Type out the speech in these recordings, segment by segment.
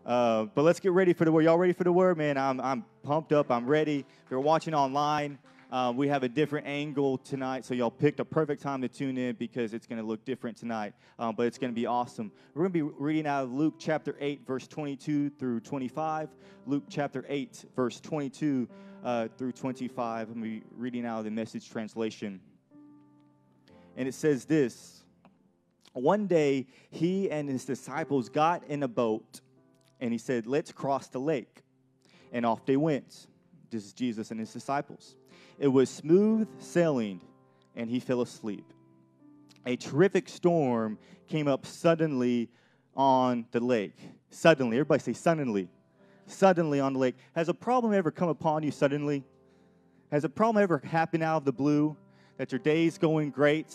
But let's get ready for the word. Y'all ready for the word? Man, I'm pumped up. I'm ready. If you're watching online, we have a different angle tonight, so y'all picked a perfect time to tune in because it's going to look different tonight, but it's going to be awesome. We're going to be reading out of Luke chapter 8, verse 22 through 25. Luke chapter 8, verse 22 through 25. I'm going to be reading out of the Message translation. And it says this: One day, he and his disciples got in a boat, and he said, "Let's cross the lake." And off they went. This is Jesus and his disciples. It was smooth sailing, and he fell asleep. A terrific storm came up suddenly on the lake. Suddenly. Everybody say suddenly. Suddenly on the lake. Has a problem ever come upon you suddenly? Has a problem ever happened out of the blue? That your day's going great?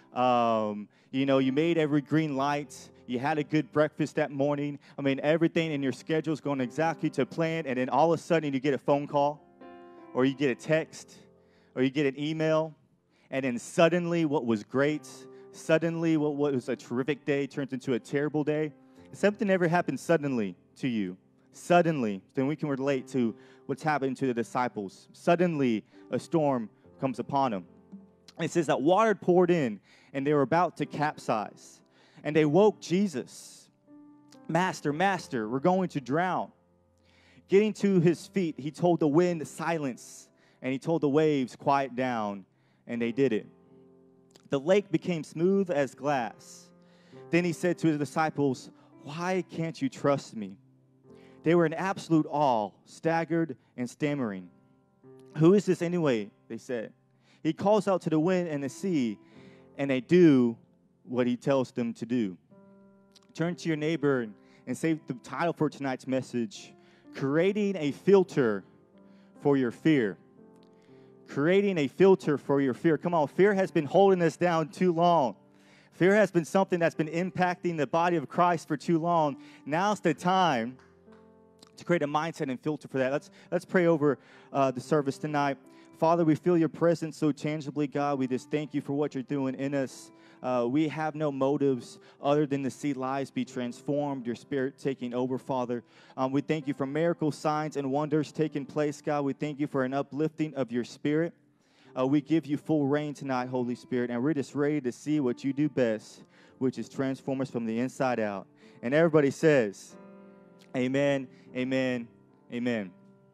You made every green light. You had a good breakfast that morning. I mean, everything in your schedule is going exactly to plan, and then all of a sudden you get a phone call, or you get a text, or you get an email, and then suddenly what was great, suddenly what was a terrific day turns into a terrible day. Something ever happened suddenly to you. Suddenly, then we can relate to what's happening to the disciples. Suddenly, a storm comes upon them. It says that water poured in, and they were about to capsize. And they woke Jesus. "Master, Master, we're going to drown." Getting to his feet, he told the wind to silence, and he told the waves, "Quiet down," and they did it. The lake became smooth as glass. Then he said to his disciples, "Why can't you trust me?" They were in absolute awe, staggered and stammering. "Who is this anyway?" they said. He calls out to the wind and the sea, and they do what he tells them to do. Turn to your neighbor and say the title for tonight's message: Creating a Filter for Your Fear. Creating a filter for your fear. Come on, fear has been holding us down too long. Fear has been something that's been impacting the body of Christ for too long. Now's the time to create a mindset and filter for that. Let's pray over the service tonight. Father, we feel your presence so tangibly, God. We just thank you for what you're doing in us. We have no motives other than to see lives be transformed, your spirit taking over, Father. We thank you for miracles, signs, and wonders taking place, God. We thank you for an uplifting of your spirit. We give you full reign tonight, Holy Spirit, and we're just ready to see what you do best, which is transform us from the inside out. And everybody says, amen, amen, amen.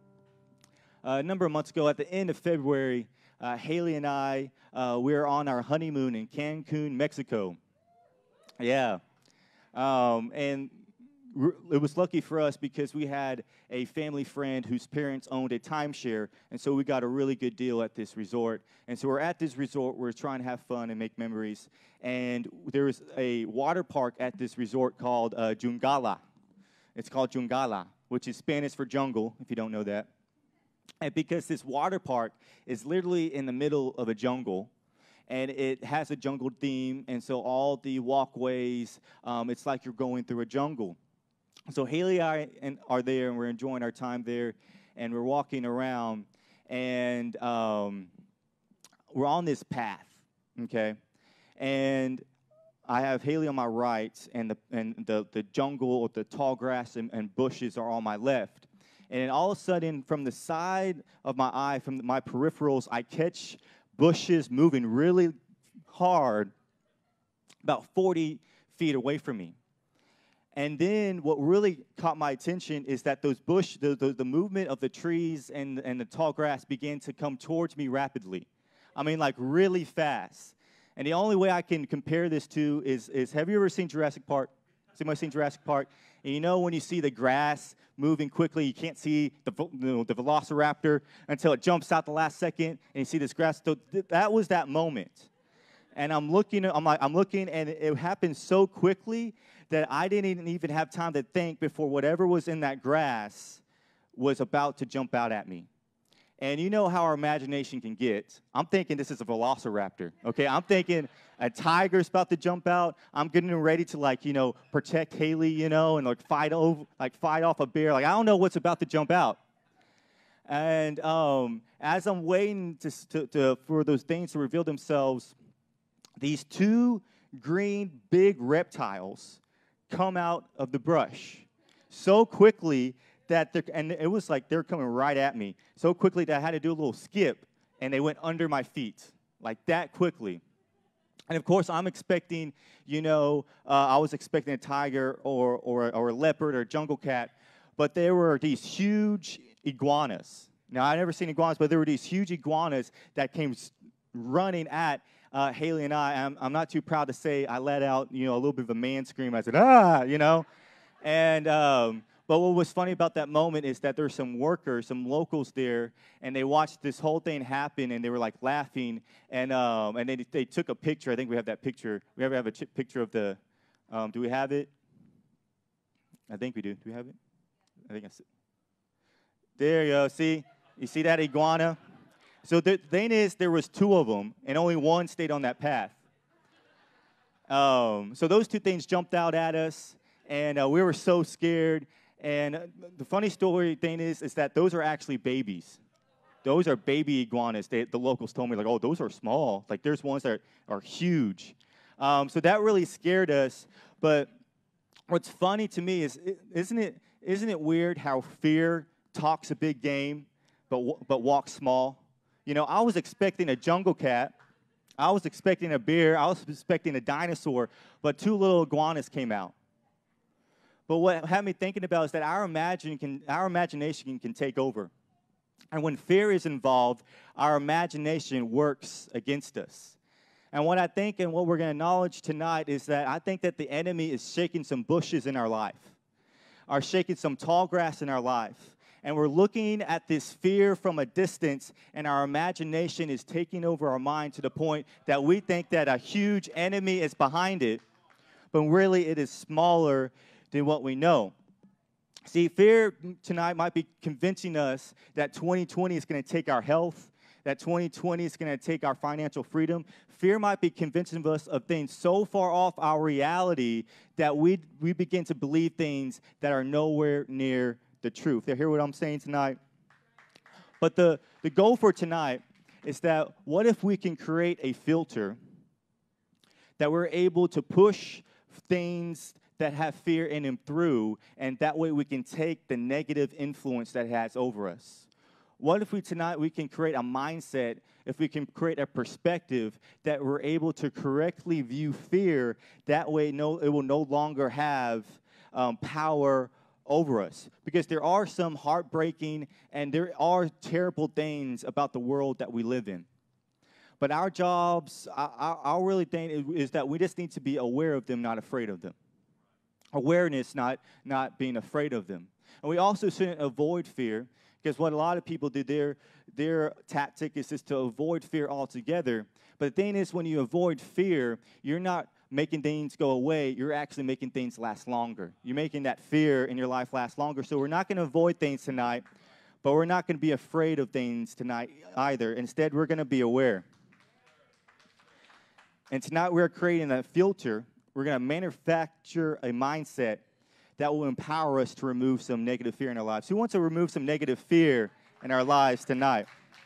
A number of months ago, at the end of February, Haley and I, we were on our honeymoon in Cancun, Mexico. Yeah. And it was lucky for us because we had a family friend whose parents owned a timeshare, and so we got a really good deal at this resort. And so we're at this resort. We're trying to have fun and make memories. And there's a water park at this resort called Jungala. It's called Jungala, which is Spanish for jungle, if you don't know that. And because this water park is literally in the middle of a jungle, and it has a jungle theme, and so all the walkways, it's like you're going through a jungle. So Haley and I are there, and we're enjoying our time there, and we're walking around, and we're on this path, okay? And I have Haley on my right, and the jungle or the tall grass and bushes are on my left. And then all of a sudden, from the side of my eye, from my peripherals, I catch bushes moving really hard about 40 feet away from me. And then what really caught my attention is that those the movement of the trees and the tall grass began to come towards me rapidly. I mean, like really fast. And the only way I can compare this to is have you ever seen Jurassic Park? Has anybody seen Jurassic Park? And you know when you see the grass moving quickly, you can't see the velociraptor until it jumps out the last second, and you see this grass. So that was that moment. And I'm looking, and it happened so quickly that I didn't even have time to think before whatever was in that grass was about to jump out at me. And you know how our imagination can get. I'm thinking this is a velociraptor, okay? I'm thinking a tiger's about to jump out. I'm getting ready to, protect Haley, and fight off a bear. I don't know what's about to jump out. And as I'm waiting for those things to reveal themselves, these two green big reptiles come out of the brush. so quickly and it was like they're coming right at me so quickly that I had to do a little skip, and they went under my feet like that quickly. And of course, I'm expecting, I was expecting a tiger or a leopard or a jungle cat, but there were these huge iguanas. Now, I've never seen iguanas, but there were these huge iguanas that came running at Haley and I. I'm not too proud to say I let out, a little bit of a man scream. I said, And, but what was funny about that moment is that there's some workers, some locals there, and they watched this whole thing happen, and they were like laughing, and they took a picture. I think we have that picture. We ever have a picture of the, do we have it? I think we do. Do we have it? I think I see. There you go. See? You see that iguana? So the thing is, there was two of them, and only one stayed on that path. So those two things jumped out at us, and we were so scared. And the funny story thing is that those are actually babies. Those are baby iguanas. The locals told me, like, oh, those are small. Like, there's ones that are huge. So that really scared us. But what's funny to me is, isn't it weird how fear talks a big game, but walks small? I was expecting a jungle cat. I was expecting a bear. I was expecting a dinosaur. But two little iguanas came out. But what had me thinking about is that our imagination can take over. And when fear is involved, our imagination works against us. And what I think and what we're going to acknowledge tonight is that I think that the enemy is shaking some bushes in our life, or shaking some tall grass in our life. And we're looking at this fear from a distance, and our imagination is taking over our mind to the point that we think that a huge enemy is behind it, but really it is smaller than what we know. See, fear tonight might be convincing us that 2020 is going to take our health, that 2020 is going to take our financial freedom. Fear might be convincing us of things so far off our reality that we begin to believe things that are nowhere near the truth. You hear what I'm saying tonight? But the goal for tonight is that what if we can create a filter that we're able to push things that have fear in them through, and that way we can take the negative influence that it has over us. What if we can create a mindset, if we can create a perspective that we're able to correctly view fear, that way it will no longer have power over us. Because there are some heartbreaking and there are terrible things about the world that we live in. But our jobs, our really thing is that we just need to be aware of them, not afraid of them. Awareness, not being afraid of them. And we also shouldn't avoid fear, because what a lot of people do, their tactic is just to avoid fear altogether. But the thing is, when you avoid fear, you're not making things go away. You're actually making things last longer. You're making that fear in your life last longer. So we're not going to avoid things tonight, but we're not going to be afraid of things tonight either. Instead, we're going to be aware. And tonight we're creating a filter. We're going to manufacture a mindset that will empower us to remove some negative fear in our lives. Who wants to remove some negative fear in our lives tonight?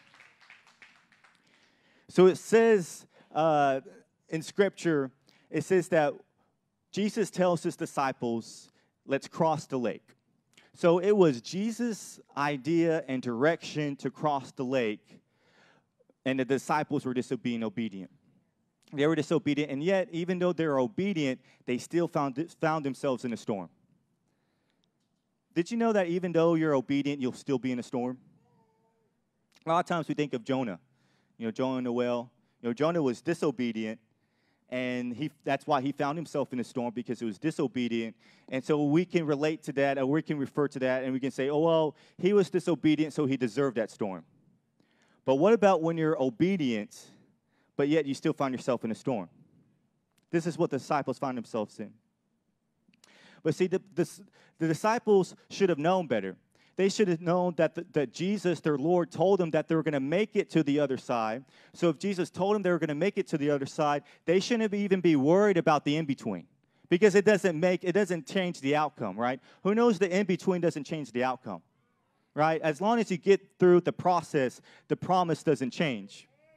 So it says in Scripture, it says that Jesus tells his disciples, let's cross the lake. So it was Jesus' idea and direction to cross the lake, and the disciples were just being obedient. They were disobedient, and yet, even though they were obedient, they still found themselves in a storm. Did you know that even though you're obedient, you'll still be in a storm? A lot of times we think of Jonah. Jonah and the whale. Jonah was disobedient, and that's why he found himself in a storm, because he was disobedient. And so we can relate to that, or we can refer to that, and we can say, oh, well, he was disobedient, so he deserved that storm. But what about when you're obedient, but yet you still find yourself in a storm? This is what the disciples found themselves in. But see, the disciples should have known better. They should have known that Jesus, their Lord, told them that they were going to make it to the other side. So if Jesus told them they were going to make it to the other side, they shouldn't even be worried about the in-between, because it doesn't change the outcome, right? Who knows the in-between doesn't change the outcome, right? As long as you get through the process, the promise doesn't change.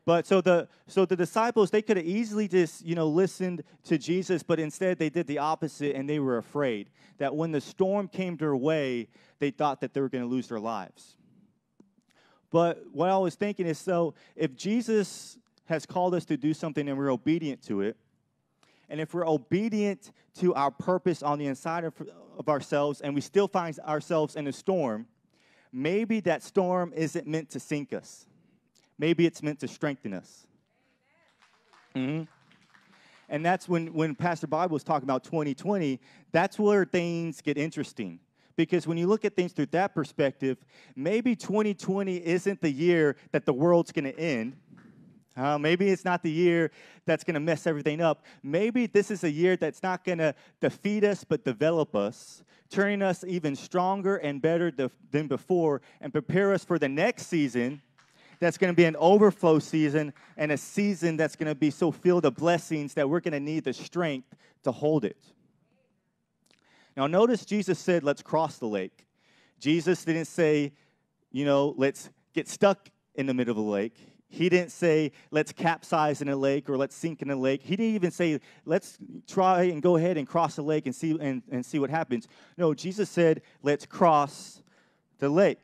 But so the disciples, they could have easily just, listened to Jesus, but instead they did the opposite, and they were afraid that when the storm came their way, they thought that they were going to lose their lives. But what I was thinking is, so if Jesus has called us to do something and we're obedient to it, and if we're obedient to our purpose on the inside of ourselves and we still find ourselves in a storm, maybe that storm isn't meant to sink us. Maybe it's meant to strengthen us. Mm-hmm. And that's when Pastor Bob was talking about 2020, that's where things get interesting. Because when you look at things through that perspective, maybe 2020 isn't the year that the world's going to end. Maybe it's not the year that's going to mess everything up. Maybe this is a year that's not going to defeat us, but develop us, turning us even stronger and better than before, and prepare us for the next season that's going to be an overflow season, and a season that's going to be so filled with blessings that we're going to need the strength to hold it. Now, notice Jesus said, let's cross the lake. Jesus didn't say, let's get stuck in the middle of the lake. He didn't say, let's capsize in a lake or let's sink in a lake. He didn't even say, let's try and go ahead and cross the lake and see what happens. No, Jesus said, let's cross the lake.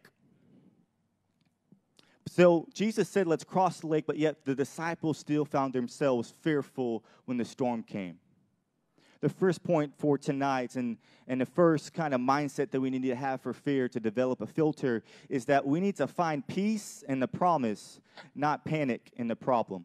So Jesus said, let's cross the lake, but yet the disciples still found themselves fearful when the storm came. The first point for tonight and the first kind of mindset that we need to have for fear to develop a filter is that we need to find peace in the promise, not panic in the problem.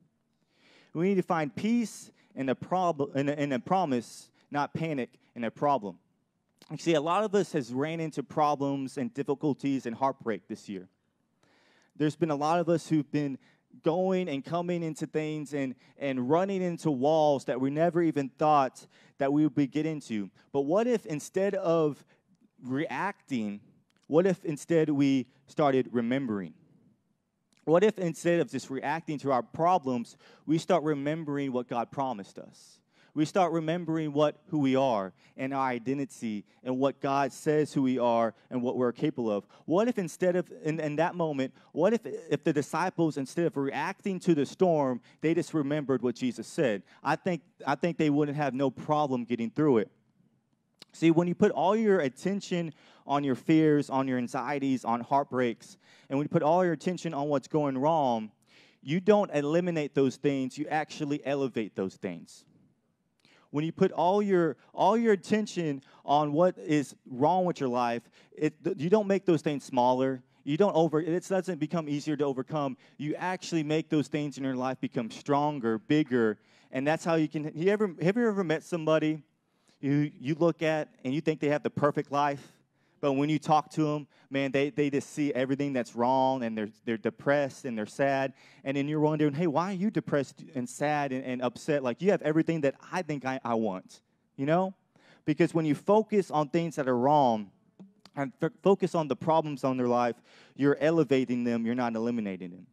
We need to find peace in the promise, not panic in the problem. You see, a lot of us has ran into problems and difficulties and heartbreak this year. There's been a lot of us who've been going and coming into things and running into walls that we never even thought that we would get into. But what if instead of reacting, what if instead we started remembering? What if instead of just reacting to our problems, we start remembering what God promised us? We start remembering who we are and our identity and what God says who we are and what we're capable of. What if instead of, in that moment, what if the disciples, instead of reacting to the storm, they just remembered what Jesus said? I think they wouldn't have no problem getting through it. See, when you put all your attention on your fears, on your anxieties, on heartbreaks, and when you put all your attention on what's going wrong, you don't eliminate those things, you actually elevate those things. When you put all your attention on what is wrong with your life, you don't make those things smaller. It doesn't become easier to overcome. You actually make those things in your life become stronger, bigger, and that's how you can. Have you ever met somebody you look at and you think they have the perfect life, but when you talk to them, man, they just see everything that's wrong, and they're depressed and they're sad. And then you're wondering, hey, why are you depressed and sad and upset? Like, you have everything that I think I want, Because when you focus on things that are wrong and focus on the problems on their life, you're elevating them, you're not eliminating them.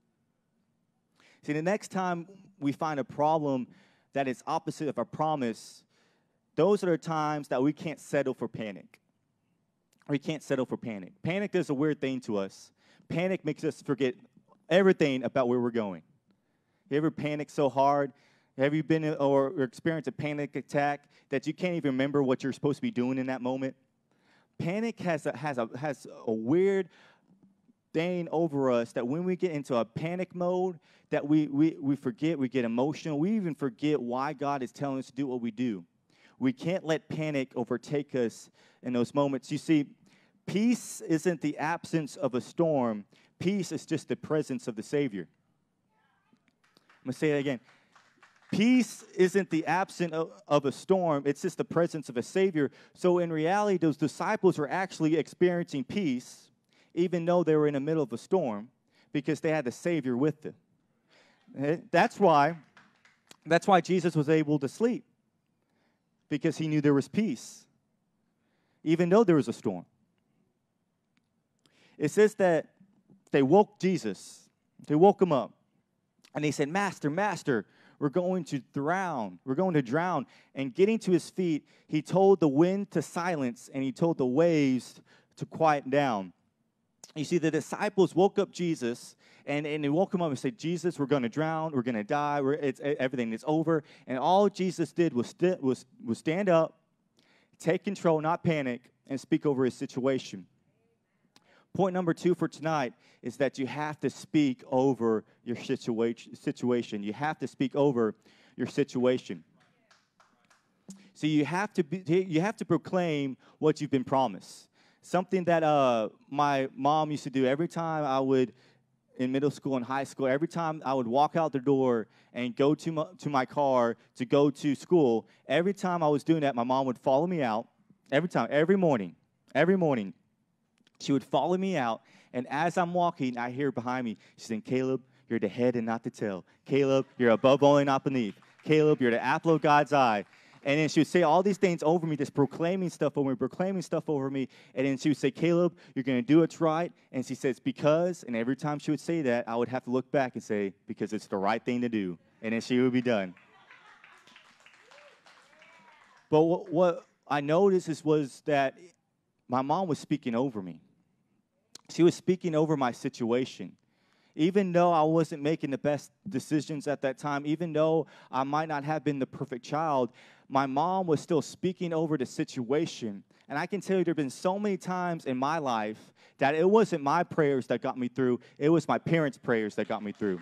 See, the next time we find a problem that is opposite of our promise, those are the times that we can't settle for panic. We can't settle for panic. Panic is a weird thing to us. Panic makes us forget everything about where we're going. You ever panic so hard? Have you been or experienced a panic attack that you can't even remember what you're supposed to be doing in that moment? Panic has a weird thing over us that when we get into a panic mode, that we forget, we get emotional. We even forget why God is telling us to do what we do. We can't let panic overtake us in those moments. You see, peace isn't the absence of a storm. Peace is just the presence of the Savior. I'm going to say that again. Peace isn't the absence of a storm. It's just the presence of a Savior. So in reality, those disciples were actually experiencing peace, even though they were in the middle of a storm, because they had the Savior with them. That's why Jesus was able to sleep, because he knew there was peace, even though there was a storm. It says that they woke Jesus. They woke him up. And they said, Master, Master, we're going to drown. We're going to drown. And getting to his feet, he told the wind to silence, and he told the waves to quiet down. You see, the disciples woke up Jesus, and they woke him up and said, Jesus, we're going to drown. We're going to die. Everything is over. And all Jesus did was stand up, take control, not panic, and speak over his situation. Point number 2 for tonight is that you have to speak over your situation. You have to speak over your situation. So you have to proclaim what you've been promised. Something that my mom used to do every time I would, in middle school and high school, every time I would walk out the door and go to my car to go to school, every time I was doing that, my mom would follow me out. Every morning. She would follow me out, and as I'm walking, I hear behind me, she's saying, Caleb, you're the head and not the tail. Caleb, you're above only, not beneath. Caleb, you're the apple of God's eye. And then she would say all these things over me, just proclaiming stuff over me. And then she would say, Caleb, you're going to do what's right. And she says, because, and every time she would say that, I would have to look back and say, because it's the right thing to do. And then she would be done. But what I noticed was that my mom was speaking over me. She was speaking over my situation. Even though I wasn't making the best decisions at that time, even though I might not have been the perfect child, my mom was still speaking over the situation. And I can tell you there have been so many times in my life that it wasn't my prayers that got me through, it was my parents' prayers that got me through.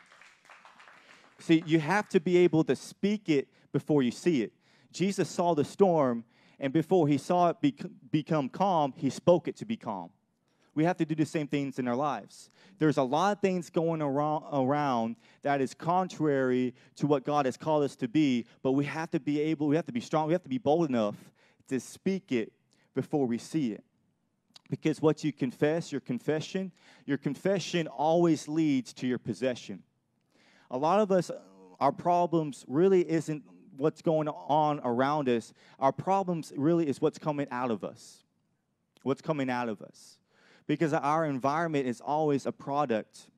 See, you have to be able to speak it before you see it. Jesus saw the storm, and before he saw it become calm, he spoke it to be calm. We have to do the same things in our lives. There's a lot of things going around that is contrary to what God has called us to be, but we have to be strong, we have to be bold enough to speak it before we see it. Because what you confess, your confession always leads to your possession. A lot of us, our problems really isn't what's going on around us. Our problems really is what's coming out of us. What's coming out of us. Because our environment is always a product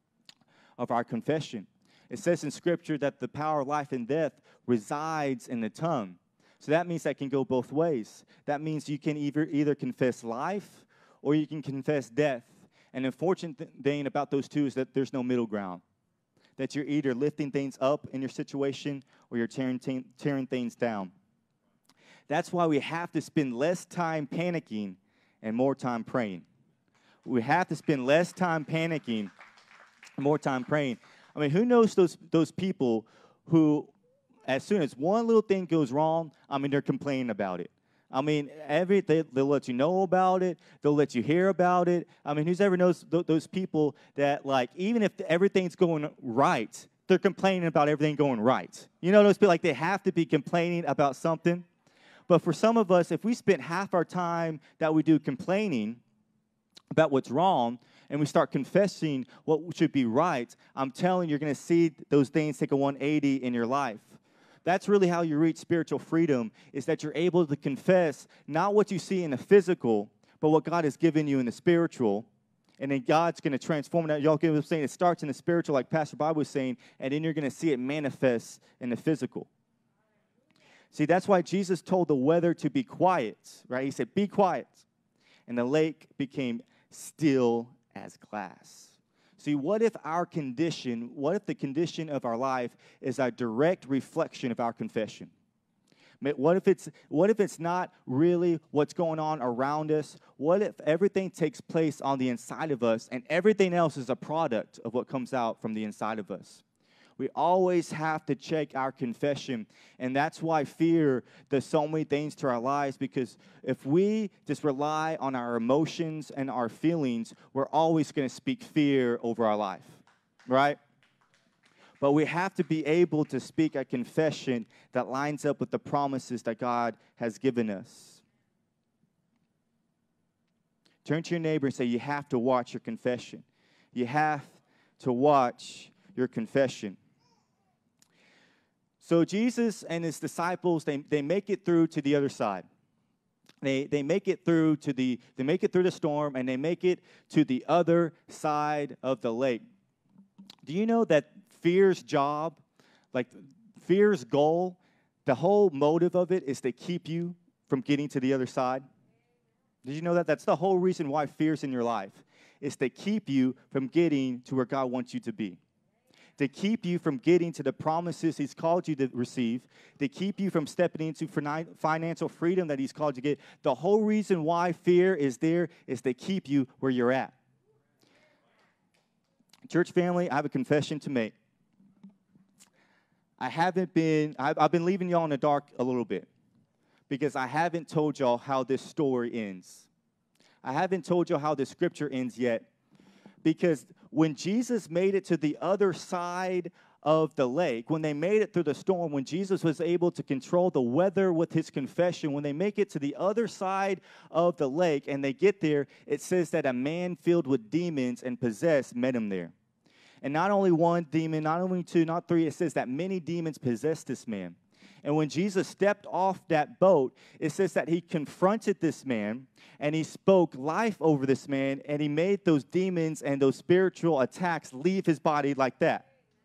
of our confession. It says in Scripture that the power of life and death resides in the tongue. So that means that can go both ways. That means you can either confess life or you can confess death. And the unfortunate thing about those two is that there's no middle ground. That you're either lifting things up in your situation or you're tearing things down. That's why we have to spend less time panicking and more time praying. We have to spend less time panicking, more time praying. I mean, who knows those people who, as soon as one little thing goes wrong, they're complaining about it. They'll let you know about it. They'll let you hear about it. Who's ever knows those people that, like, even if everything's going right, they're complaining about everything going right. You know those people, like, they have to be complaining about something. But for some of us, if we spend half our time that we do complaining about what's wrong, and we start confessing what should be right, I'm telling you, you're going to see those things take a 180 in your life. That's really how you reach spiritual freedom, is that you're able to confess not what you see in the physical, but what God has given you in the spiritual. And then God's going to transform that. Y'all get what I'm saying? It starts in the spiritual, like Pastor Bob was saying, and then you're going to see it manifest in the physical. See, that's why Jesus told the weather to be quiet, right? He said, be quiet. And the lake became still as glass. See, what if the condition of our life is a direct reflection of our confession? What if it's not really what's going on around us? What if everything takes place on the inside of us and everything else is a product of what comes out from the inside of us? We always have to check our confession, and that's why fear does so many things to our lives, because if we just rely on our emotions and our feelings, we're always going to speak fear over our life, right? But we have to be able to speak a confession that lines up with the promises that God has given us. Turn to your neighbor and say, you have to watch your confession. You have to watch your confession. So Jesus and his disciples, they make it through to the other side. They make it through the storm, and they make it to the other side of the lake. Do you know that fear's job, like fear's goal, the whole motive of it is to keep you from getting to the other side? Did you know that? That's the whole reason why fear's in your life, is to keep you from getting to where God wants you to be, to keep you from getting to the promises He's called you to receive, to keep you from stepping into financial freedom that He's called you to get. The whole reason why fear is there is to keep you where you're at. Church family, I have a confession to make. I've been leaving y'all in the dark a little bit because I haven't told y'all how this story ends. I haven't told y'all how the scripture ends yet, because when Jesus made it to the other side of the lake, when they made it through the storm, when Jesus was able to control the weather with his confession, when they make it to the other side of the lake and they get there, it says that a man filled with demons and possessed met him there. And not only one demon, not only two, not three, it says that many demons possessed this man. And when Jesus stepped off that boat, it says that he confronted this man and he spoke life over this man, and he made those demons and those spiritual attacks leave his body like that.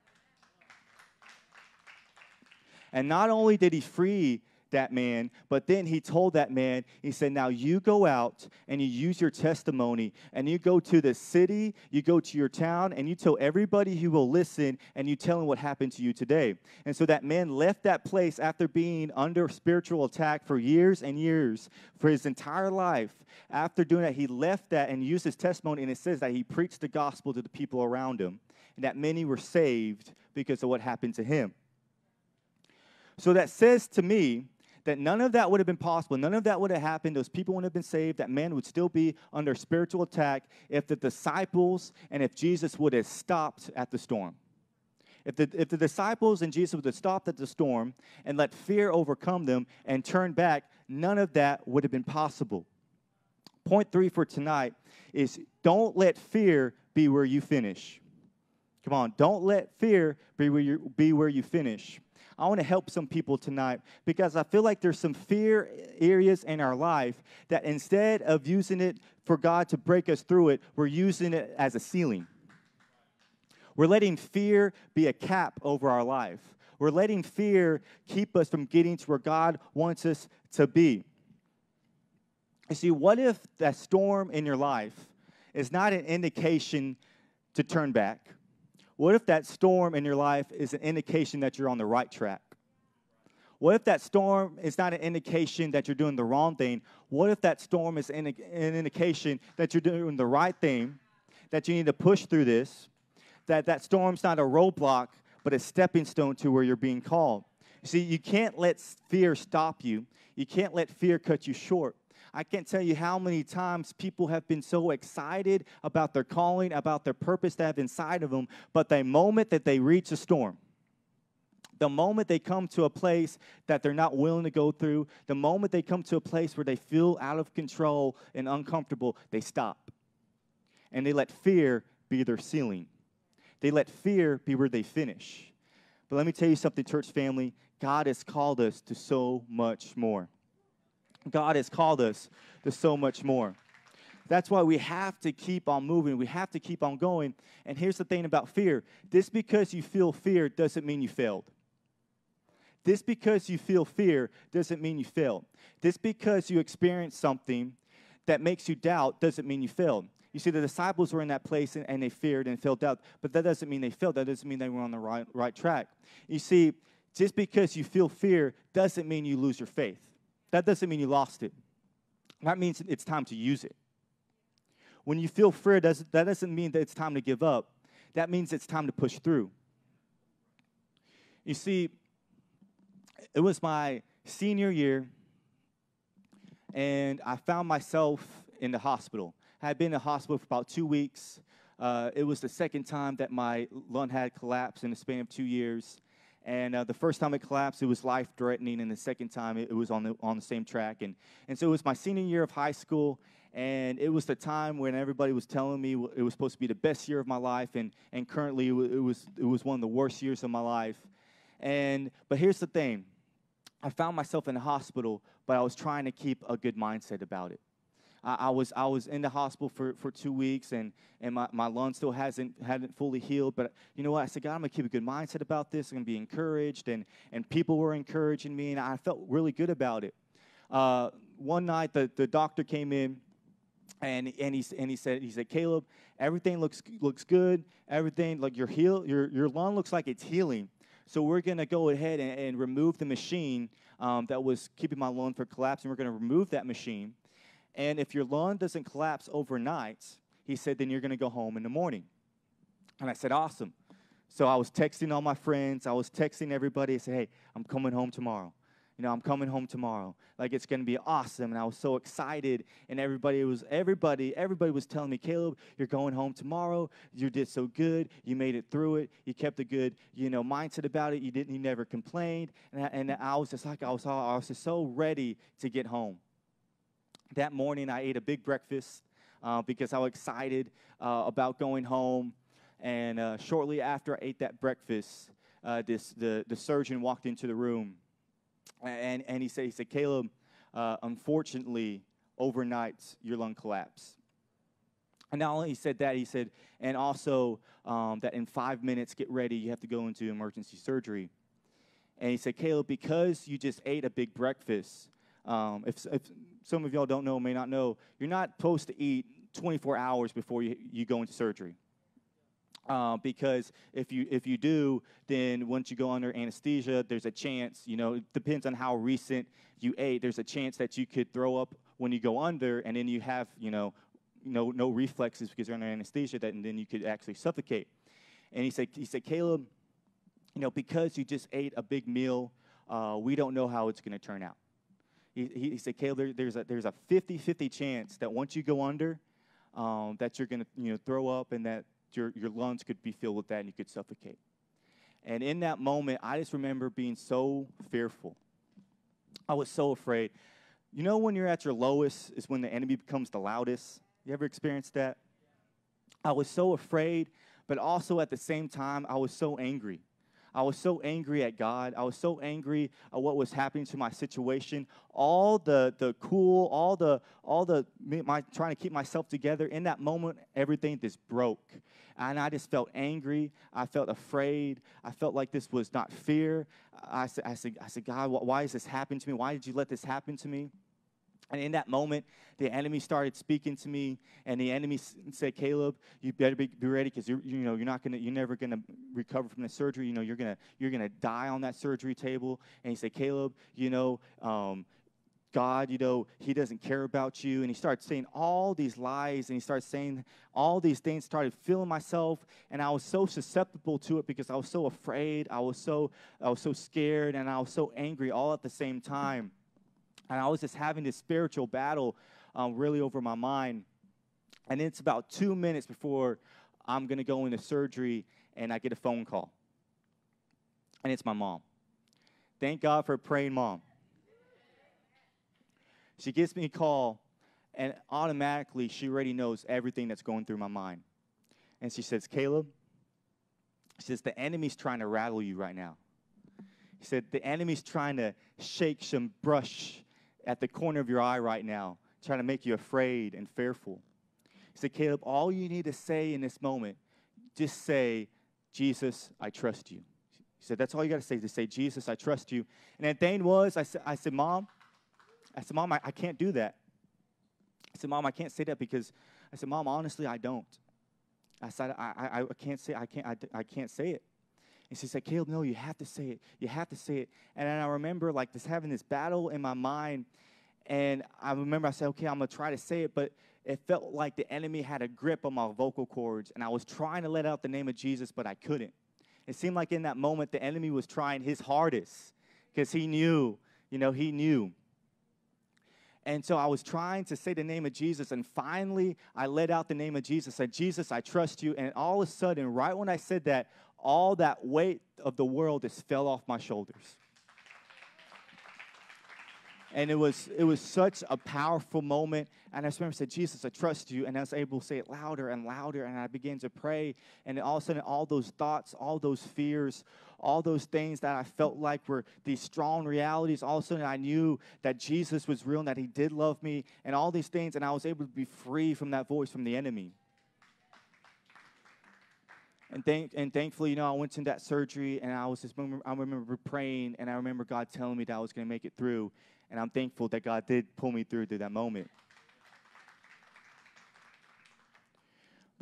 And not only did he free that man, but then he told that man, he said, now you go out and you use your testimony and you go to the city, you go to your town, and you tell everybody who will listen, and you tell them what happened to you today. And so that man left that place after being under spiritual attack for years and years, for his entire life. After doing that, he left that and used his testimony, and it says that he preached the gospel to the people around him, and that many were saved because of what happened to him. So that says to me that none of that would have been possible. None of that would have happened. Those people wouldn't have been saved. That man would still be under spiritual attack if the disciples and if Jesus would have stopped at the storm. If the disciples and Jesus would have stopped at the storm and let fear overcome them and turn back, none of that would have been possible. Point 3 for tonight is don't let fear be where you finish. Come on, don't let fear be where you finish. I want to help some people tonight because I feel like there's some fear areas in our life that instead of using it for God to break us through it, we're using it as a ceiling. We're letting fear be a cap over our life. We're letting fear keep us from getting to where God wants us to be. You see, what if that storm in your life is not an indication to turn back? What if that storm in your life is an indication that you're on the right track? What if that storm is not an indication that you're doing the wrong thing? What if that storm is an indication that you're doing the right thing, that you need to push through this, that storm's not a roadblock, but a stepping stone to where you're being called? You see, you can't let fear stop you. You can't let fear cut you short. I can't tell you how many times people have been so excited about their calling, about their purpose they have inside of them, but the moment that they reach a storm, the moment they come to a place that they're not willing to go through, the moment they come to a place where they feel out of control and uncomfortable, they stop. And they let fear be their ceiling. They let fear be where they finish. But let me tell you something, church family. God has called us to so much more. God has called us to so much more. That's why we have to keep on moving. We have to keep on going. And here's the thing about fear. Just because you feel fear doesn't mean you failed. Just because you feel fear doesn't mean you failed. Just because you experience something that makes you doubt doesn't mean you failed. You see, the disciples were in that place and they feared and felt doubt, but that doesn't mean they failed. That doesn't mean they were on the right track. You see, just because you feel fear doesn't mean you lose your faith. That doesn't mean you lost it. That means it's time to use it. When you feel fear, that doesn't mean that it's time to give up. That means it's time to push through. You see, it was my senior year, and I found myself in the hospital. I had been in the hospital for about 2 weeks. It was the second time that my lung had collapsed in the span of 2 years. And the first time it collapsed, it was life-threatening, and the second time it was on the same track. And so it was my senior year of high school, and it was the time when everybody was telling me it was supposed to be the best year of my life, and currently it was one of the worst years of my life. But here's the thing. I found myself in the hospital, but I was trying to keep a good mindset about it. I was in the hospital for 2 weeks, and my lung still hadn't fully healed. But you know what? I said, God, I'm going to keep a good mindset about this. I'm going to be encouraged, and people were encouraging me, and I felt really good about it. One night, the doctor came in, And he said, Caleb, everything looks good. Everything, like your lung looks like it's healing. So we're gonna go ahead and remove the machine that was keeping my lung from collapsing. We're gonna remove that machine. And if your lung doesn't collapse overnight, he said, then you're gonna go home in the morning. And I said, awesome. So I was texting all my friends. I was texting everybody. I said, hey, I'm coming home tomorrow. I'm coming home tomorrow. Like, it's going to be awesome. And I was so excited. And everybody was telling me, Caleb, you're going home tomorrow. You did so good. You made it through it. You kept a good, mindset about it. You never complained. And I was just like, I was just so ready to get home. That morning, I ate a big breakfast because I was excited about going home. And shortly after I ate that breakfast, the surgeon walked into the room. And he said, Caleb, unfortunately, overnight, your lung collapsed. And not only he said that, he said, and also that in 5 minutes, get ready, you have to go into emergency surgery. And he said, Caleb, because you just ate a big breakfast, if some of y'all don't know, may not know, you're not supposed to eat 24 hours before you go into surgery. Because if you do, then once you go under anesthesia, there's a chance, it depends on how recent you ate, there's a chance that you could throw up when you go under, and then you have, no reflexes because you're under anesthesia, and then you could actually suffocate. And he said, Caleb, because you just ate a big meal, we don't know how it's going to turn out. He said, Caleb, there's a 50-50 chance that once you go under, that you're going to, throw up, and that your lungs could be filled with that and you could suffocate. And in that moment, I just remember being so fearful. I was so afraid. When you're at your lowest is when the enemy becomes the loudest. You ever experienced that? I was so afraid, but also at the same time, I was so angry. I was so angry at God. I was so angry at what was happening to my situation. All the trying to keep myself together. In that moment, everything just broke. And I just felt angry. I felt afraid. I felt like this was not fear. I said, God, why is this happening to me? Why did you let this happen to me? And in that moment, the enemy started speaking to me, and the enemy said, "Caleb, you better be ready, because you're never gonna recover from the surgery. You're gonna die on that surgery table." And he said, "Caleb, God, He doesn't care about you." And he started saying all these lies, and he started saying all these things. Started feeling myself, and I was so susceptible to it because I was so afraid. I was so scared, and I was so angry all at the same time. And I was just having this spiritual battle really over my mind. And it's about 2 minutes before I'm going to go into surgery, and I get a phone call. And it's my mom. Thank God for a praying mom. She gives me a call, and automatically she already knows everything that's going through my mind. And she says, Caleb, she says, the enemy's trying to rattle you right now. He said, the enemy's trying to shake some brush at the corner of your eye right now, trying to make you afraid and fearful. He said, Caleb, all you need to say in this moment, just say, Jesus, I trust you. He said, that's all you got to say, just say, Jesus, I trust you. And the thing was, I said, Mom, I can't do that. I said, Mom, I can't say that because, I said, Mom, honestly, I don't. I said, I can't say it. And she said, Caleb, no, you have to say it. You have to say it. And then I remember just having this battle in my mind. And I remember I said, okay, I'm going to try to say it. But it felt like the enemy had a grip on my vocal cords. And I was trying to let out the name of Jesus, but I couldn't. It seemed like in that moment, the enemy was trying his hardest because he knew, he knew. And so I was trying to say the name of Jesus, and finally I let out the name of Jesus, said, Jesus, I trust you. And all of a sudden, right when I said that, all that weight of the world just fell off my shoulders. And it was such a powerful moment. And I just remember I said, Jesus, I trust you. And I was able to say it louder and louder. And I began to pray. And all of a sudden, all those thoughts, all those fears, all those things that I felt like were these strong realities, all of a sudden I knew that Jesus was real and that He did love me and all these things. And I was able to be free from that voice from the enemy. And thankfully, I went into that surgery, and I remember praying, and I remember God telling me that I was going to make it through. And I'm thankful that God did pull me through to that moment.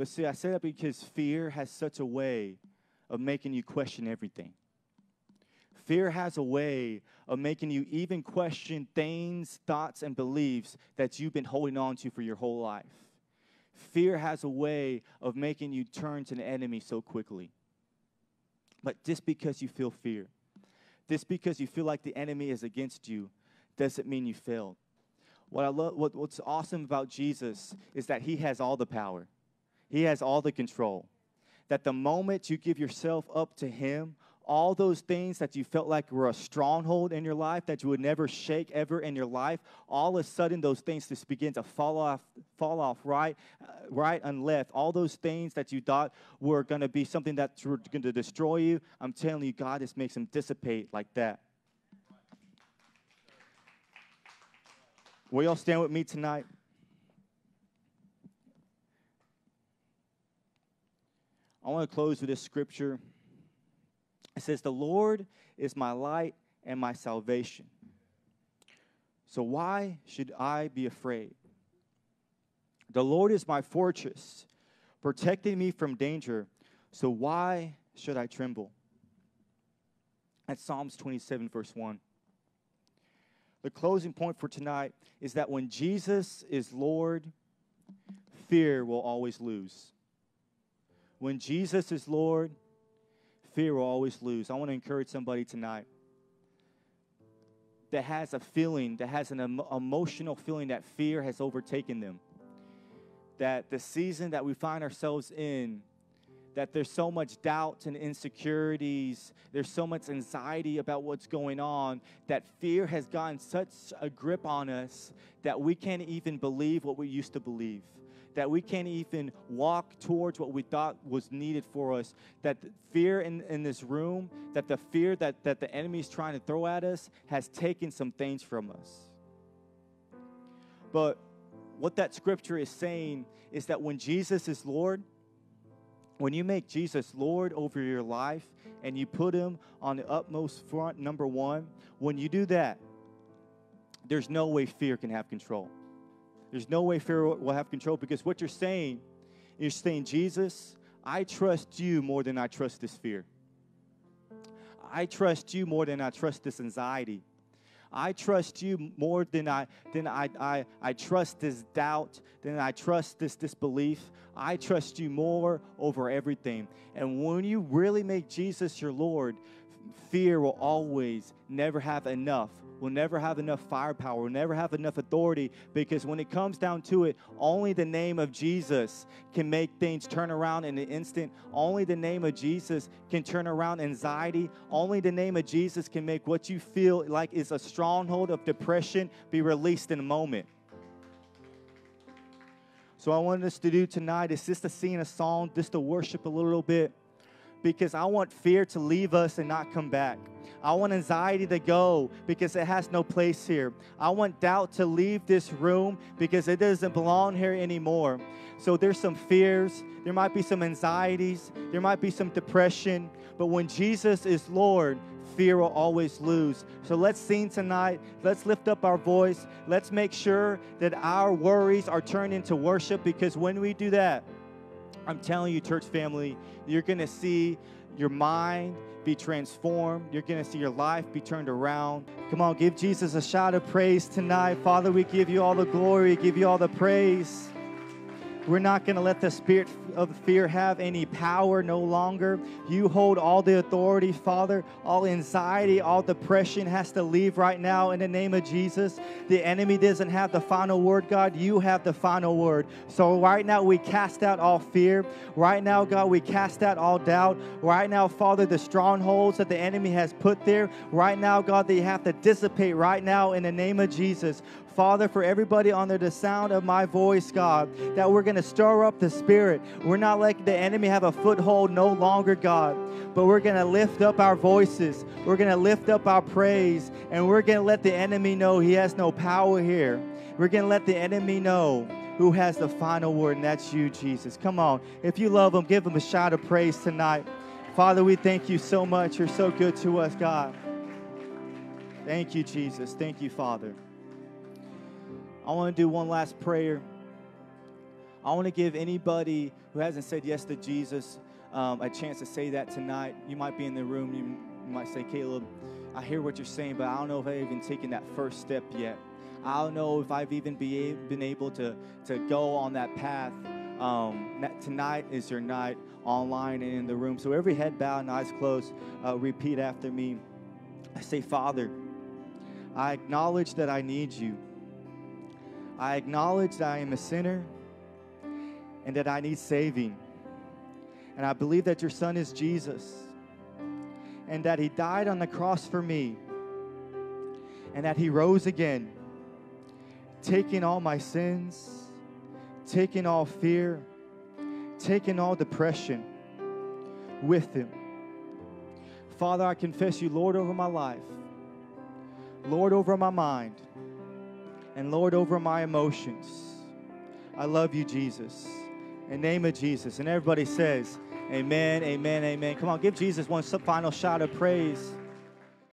But see, I say that because fear has such a way of making you question everything. Fear has a way of making you even question things, thoughts, and beliefs that you've been holding on to for your whole life. Fear has a way of making you turn to the enemy so quickly. But just because you feel fear, just because you feel like the enemy is against you, doesn't mean you failed. What's awesome about Jesus is that he has all the power. He has all the control. That the moment you give yourself up to him, all those things that you felt like were a stronghold in your life, that you would never shake ever in your life, all of a sudden those things just begin to fall off right and left. All those things that you thought were going to be something that were going to destroy you, I'm telling you, God just makes them dissipate like that. Will y'all stand with me tonight? I want to close with this scripture. It says, the Lord is my light and my salvation. So why should I be afraid? The Lord is my fortress, protecting me from danger. So why should I tremble? That's Psalms 27, verse 1. The closing point for tonight is that when Jesus is Lord, fear will always lose. When Jesus is Lord, fear will always lose. I want to encourage somebody tonight that has a feeling, that has an emotional feeling that fear has overtaken them. That the season that we find ourselves in, that there's so much doubt and insecurities, there's so much anxiety about what's going on, that fear has gotten such a grip on us that we can't even believe what we used to believe. That we can't even walk towards what we thought was needed for us. That the fear in this room, that the fear that the enemy is trying to throw at us has taken some things from us. But what that scripture is saying is that when Jesus is Lord, when you make Jesus Lord over your life and you put him on the utmost front, number one, when you do that, there's no way fear can have control. There's no way fear will have control, because what you're saying, Jesus, I trust you more than I trust this fear. I trust you more than I trust this anxiety. I trust you more than I trust this doubt, than I trust this disbelief. I trust you more over everything. And when you really make Jesus your Lord, fear will always never have enough. Will never have enough firepower, will never have enough authority, because when it comes down to it, only the name of Jesus can make things turn around in an instant. Only the name of Jesus can turn around anxiety. Only the name of Jesus can make what you feel like is a stronghold of depression be released in a moment. So I wanted us to do tonight is just to sing a song, just to worship a little bit, because I want fear to leave us and not come back. I want anxiety to go because it has no place here. I want doubt to leave this room because it doesn't belong here anymore. So there's some fears. There might be some anxieties. There might be some depression. But when Jesus is Lord, fear will always lose. So let's sing tonight. Let's lift up our voice. Let's make sure that our worries are turned into worship, because when we do that, I'm telling you, church family, you're going to see your mind be transformed. You're going to see your life be turned around. Come on, give Jesus a shout of praise tonight. Father, we give you all the glory, we give you all the praise. We're not going to let the spirit of fear have any power no longer. You hold all the authority, Father. All anxiety, all depression has to leave right now in the name of Jesus. The enemy doesn't have the final word, God. You have the final word. So right now we cast out all fear. Right now, God, we cast out all doubt. Right now, Father, the strongholds that the enemy has put there. Right now, God, they have to dissipate right now in the name of Jesus. Father, for everybody under the sound of my voice, God, that we're going to stir up the spirit. We're not letting the enemy have a foothold no longer, God, but we're going to lift up our voices. We're going to lift up our praise, and we're going to let the enemy know he has no power here. We're going to let the enemy know who has the final word, and that's you, Jesus. Come on. If you love him, give him a shout of praise tonight. Father, we thank you so much. You're so good to us, God. Thank you, Jesus. Thank you, Father. I want to do one last prayer. I want to give anybody who hasn't said yes to Jesus a chance to say that tonight. You might be in the room. You might say, Caleb, I hear what you're saying, but I don't know if I've even taken that first step yet. I don't know if I've even been able to go on that path. Tonight is your night, online and in the room. So every head bowed and eyes closed, repeat after me. I say, Father, I acknowledge that I need you. I acknowledge that I am a sinner and that I need saving. And I believe that your Son is Jesus and that he died on the cross for me and that he rose again, taking all my sins, taking all fear, taking all depression with him. Father, I confess you, Lord, over my life, Lord, over my mind, and Lord, over my emotions. I love you, Jesus. In the name of Jesus. And everybody says, amen, amen, amen. Come on, give Jesus one final shout of praise.